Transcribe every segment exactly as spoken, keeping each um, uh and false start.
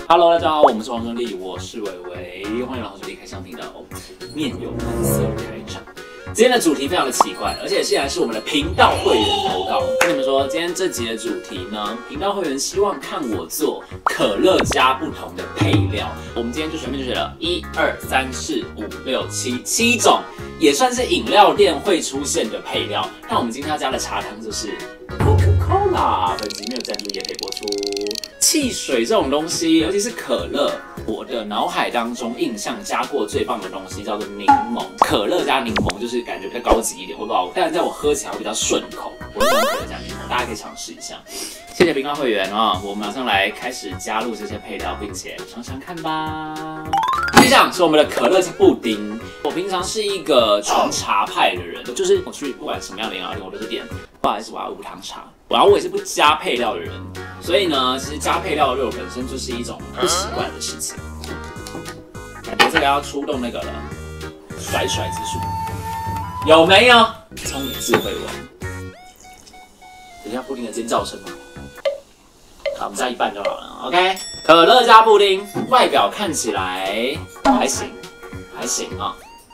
Hello， 大家好，我们是黄顺利，我是伟伟，欢迎来到黄顺利开箱频道。面有难色开场。今天的主题非常的奇怪，而且现在是我们的频道会员投稿。跟你们说，今天这集的主题呢，频道会员希望看我做可乐加不同的配料。我们今天就全面就写了一二三四五六七七种，也算是饮料店会出现的配料。那我们今天要加的茶汤就是 Coca-Cola， 本集没有赞助业配播出。汽水这种东西，尤其是可乐，我的脑海当中印象加过最棒的东西叫做柠檬。可乐加柠檬就是感觉比较高级一点，我不知道，但在我喝起来会比较顺口。我喜欢可乐加柠檬，大家可以尝试一下。谢谢频道会员啊，我马上来开始加入这些配料，并且尝尝看吧。第一项是我们的可乐加布丁。我平常是一个纯茶派的人，就是我去不管什么样的饮料店，我都是点不好意思，我要无糖茶。然后我也是不加配料的人，所以呢，其实加配料的肉本身就是一种不习惯的事情。感觉这个要出动那个了，甩甩之术，有没有？聪明智慧王，等一下布丁的尖叫声吗？好，我们加一半就好了。OK， 可乐加布丁，外表看起来还行，还行啊。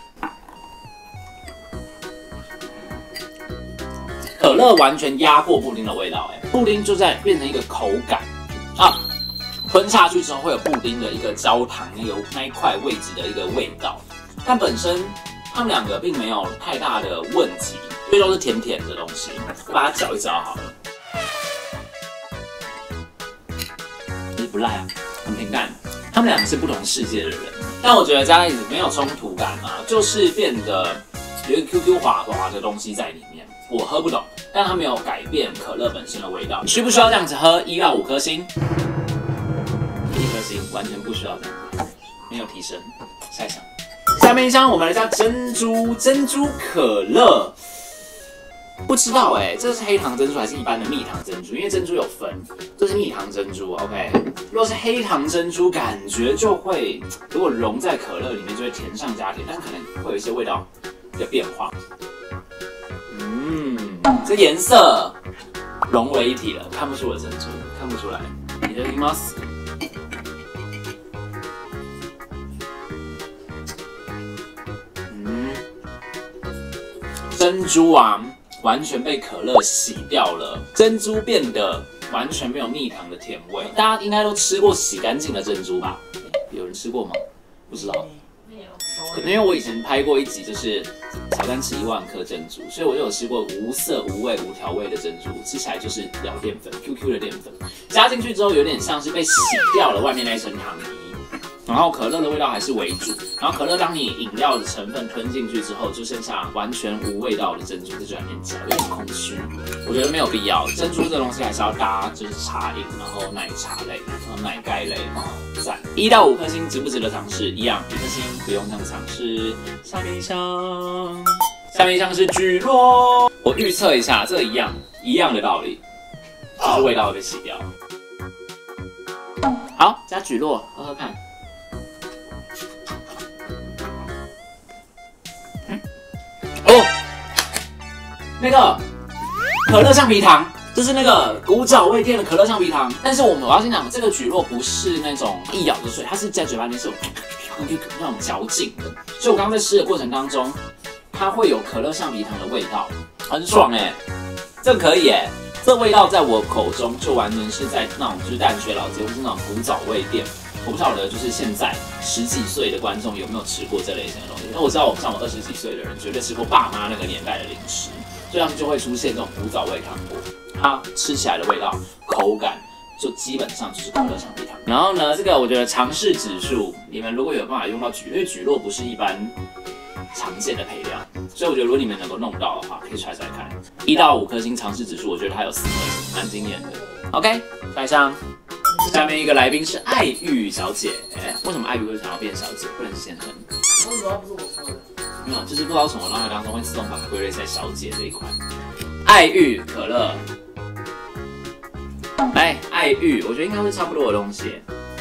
可乐完全压过布丁的味道，哎，布丁就在变成一个口感啊，吞下去之后会有布丁的一个焦糖那个那一块位置的一个味道，但本身它们两个并没有太大的问题，因为都是甜甜的东西，我把它搅一搅好了。其实不赖啊，很平淡。他们两个是不同世界的人，但我觉得加在一起没有冲突感啊，就是变得有一个 Q Q 滑滑的东西在里面。我喝不懂，但它没有改变可乐本身的味道。需不需要这样子喝？一到五颗星，一颗星完全不需要这样子，没有提升。下一项，下面一箱我们来加珍珠珍珠可乐。不知道哎、欸，这是黑糖珍珠还是一般的蜜糖珍珠？因为珍珠有分，这是蜜糖珍珠 ，OK。如果是黑糖珍珠，感觉就会如果融在可乐里面，就会甜上加甜，但可能会有一些味道的变化。嗯，这颜色融为一体了，看不出我的珍珠，看不出来。你的听吗？嗯，珍珠啊，完全被可乐洗掉了，珍珠变得完全没有蜜糖的甜味。大家应该都吃过洗干净的珍珠吧？有人吃过吗？不知道。可能因为我以前拍过一集，就是乔丹吃一万颗珍珠，所以我就有吃过无色、无味、无调味的珍珠，吃起来就是咬淀粉 ，Q Q 的淀粉，加进去之后有点像是被洗掉了外面那一层糖衣，然后可乐的味道还是为主，然后可乐当你饮料的成分吞进去之后，就剩下完全无味道的珍珠在这里面嚼，有点空虚，我觉得没有必要。珍珠这东西还是要搭就是茶饮，然后奶茶类，然后奶盖类。赞，一到五颗星值不值得尝试？一样，一颗星不用这样尝试。下面一箱，下面一箱是蒟蒻。我预测一下，这一样一样的道理，就是味道会被洗掉。好，加蒟蒻，喝喝看。嗯，哦，那个可乐橡皮糖。这是那个古早味店的可乐橡皮糖，但是我们我要先讲，这个蒟蒻不是那种一咬就碎，它是在嘴巴里面是有那种嚼劲的，所以我刚刚在吃的过程当中，它会有可乐橡皮糖的味道，很爽哎、欸，这可以哎、欸，这味道在我口中就完全是在那种就是淡水老街或是那种古早味店，我不晓得就是现在十几岁的观众有没有吃过这类型的东西，因为我知道我像我二十几岁的人绝对吃过爸妈那个年代的零食，所以他们就会出现这种古早味糖果。它吃起来的味道、口感就基本上就是可乐橡皮糖。然后呢，这个我觉得尝试指数，你们如果有办法用到蒟，因为蒟蒻不是一般常见的配料，所以我觉得如果你们能够弄到的话，可以揣揣看。一到五颗星尝试指数，我觉得它有四颗星，蛮惊艳的。OK， 下一箱，下面一个来宾是爱玉小姐。欸、为什么爱玉会想要变小姐，不能是先生？ 为什么不是我说的？ 没有，就是不知道什么脑海当中会自动把它归类在小姐这一块。爱玉可乐。来，爱玉，我觉得应该是差不多的东西。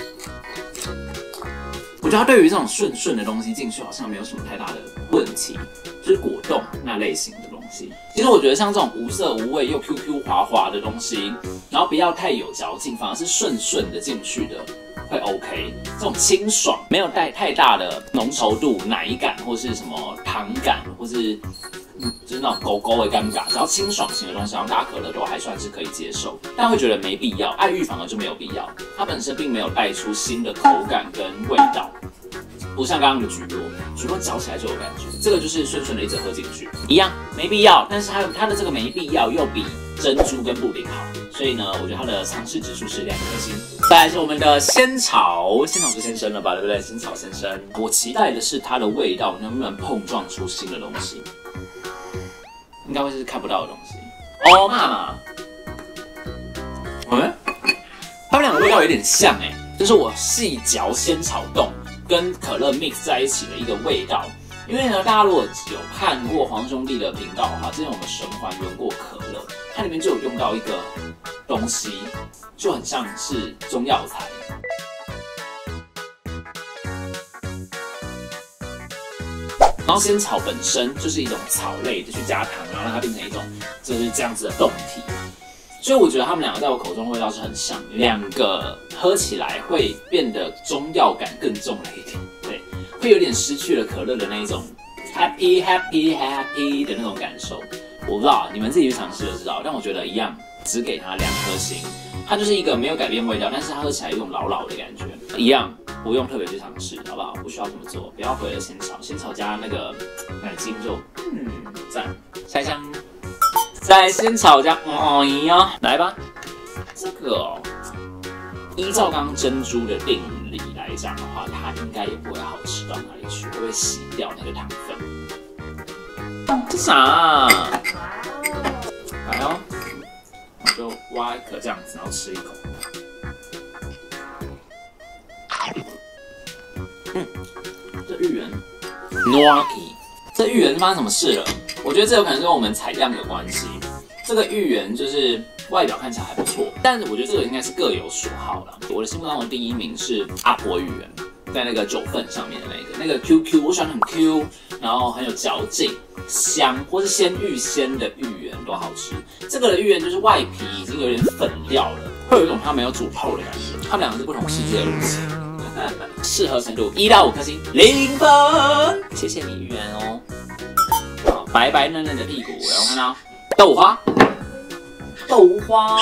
我觉得它对于这种顺顺的东西进去好像没有什么太大的问题，就是果冻那类型的东西。其实我觉得像这种无色无味又 Q Q 滑滑的东西，然后不要太有嚼劲，反而是顺顺的进去的， 会 OK。这种清爽，没有带太大的浓稠度、奶感或是什么糖感，或是就是那种勾勾的尴尬，只要清爽型的东西，然后搭可乐都还算是可以接受，但会觉得没必要。爱玉反而就没有必要，它本身并没有带出新的口感跟味道。 不像刚刚的蒟蒻，蒟蒻嚼起来就有感觉，这个就是顺顺的一直喝进去，一样没必要。但是它它的这个没必要又比珍珠跟布丁好，所以呢，我觉得它的尝试指数是两颗星。再来是我们的仙草，仙草是先生了吧，对不对？仙草先生，我期待的是它的味道能不能碰撞出新的东西，应该会是看不到的东西。哦，妈妈，嗯，他们两个味道有点像哎、欸，就是我细嚼仙草冻。 跟可乐 mix 在一起的一个味道，因为呢，大家如果有看过黄兄弟的频道的话，之前我们神还原过可乐，它里面就有用到一个东西，就很像是中药材。然后仙草本身就是一种草类，就去加糖，然后让它变成一种就是这样子的冻体。 所以我觉得他们两个在我口中的味道是很像的，两个喝起来会变得中药感更重了一点，对，会有点失去了可乐的那一种 happy happy happy 的那种感受。我不知道，你们自己去尝试就知道。但我觉得一样，只给它两颗星，它就是一个没有改变味道，但是它喝起来有种老老的感觉，一样不用特别去尝试，好不好？不需要这么做，不要毁了仙草，仙草加那个奶精就嗯赞。下一箱。 在仙草加哦呀，来吧，这个哦，依照刚刚珍珠的定理来讲的话，它应该也不会好吃到哪里去，会洗掉那个糖分。这啥、啊？来哦，我就挖一颗这样子，然后吃一口。嗯，这芋圆 ，Noaki， 这芋圆发生什么事了？ 我觉得这有可能跟我们采样有关系。这个芋圆就是外表看起来还不错，但是我觉得这个应该是各有所好了。我的心目当中的第一名是阿婆芋圆，在那个九份上面的那个，那个 Q Q， 我喜欢很 Q， 然后很有嚼劲、香，或是鲜芋仙的芋圆都好吃。这个的芋圆就是外皮已经有点粉掉了，会有一种它没有煮透的感觉。它们两个是不同世界的路线。适合程度一到五颗星，零分。谢谢你芋圆哦。 白白嫩嫩的屁股，然后看到豆花，豆花，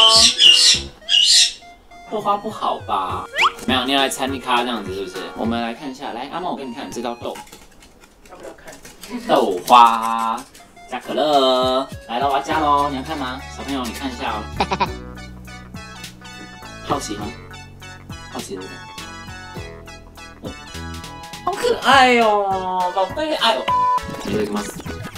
豆花不好吧？没有，你要来参你咖这样子是不是？我们来看一下，来阿茂，我给你看这道豆， 要不要看？ 豆花加可乐，来了，我要加喽，你要看吗？小朋友，你看一下哦。好奇吗？好奇对不对？哦，好可爱哦，宝贝，哎呦，いただきます。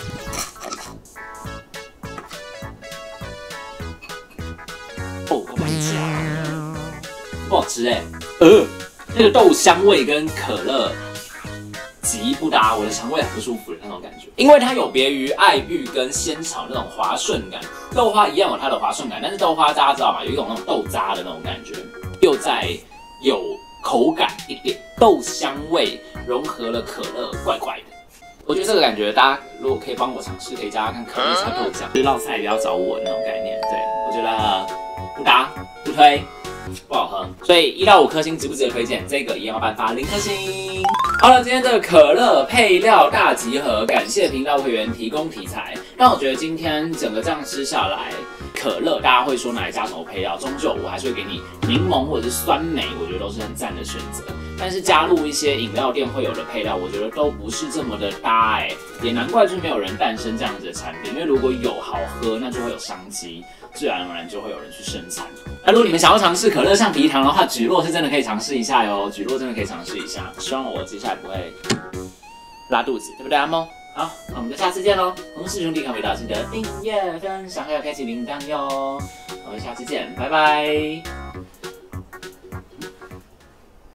哦，我跟你讲，不好吃哎、欸，呃，那个豆香味跟可乐极不搭，我的肠胃很不舒服的那种感觉。因为它有别于爱玉跟仙草那种滑顺感，豆花一样有它的滑顺感，但是豆花大家知道吧，有一种那种豆渣的那种感觉，又在有口感一点，豆香味融合了可乐，怪怪的。 我觉得这个感觉，大家如果可以帮我尝试，可以加加看可乐加豆浆，就是烙菜不要找我那种概念。对，我觉得不搭不推，不好喝，所以一到五颗星值不值得推荐？这个一样办法零颗星。好了，今天的可乐配料大集合，感谢频道会员提供题材，让我觉得今天整个这样吃下来，可乐大家会说拿来加什么配料，终究我还是会给你柠檬或者是酸梅，我觉得都是很赞的选择。 但是加入一些饮料店会有的配料，我觉得都不是这么的搭哎、欸，也难怪就没有人诞生这样子的产品。因为如果有好喝，那就会有商机，自然而然就会有人去生产。那如果你们想要尝试可乐橡皮糖的话，蒟蒻是真的可以尝试一下哟，蒟蒻真的可以尝试一下。希望我接下来不会拉肚子，对不对，阿梦？好，那我们就下次见喽！同事兄弟看频道记得订阅、分享还有开启铃铛哟。我们下次见，拜拜。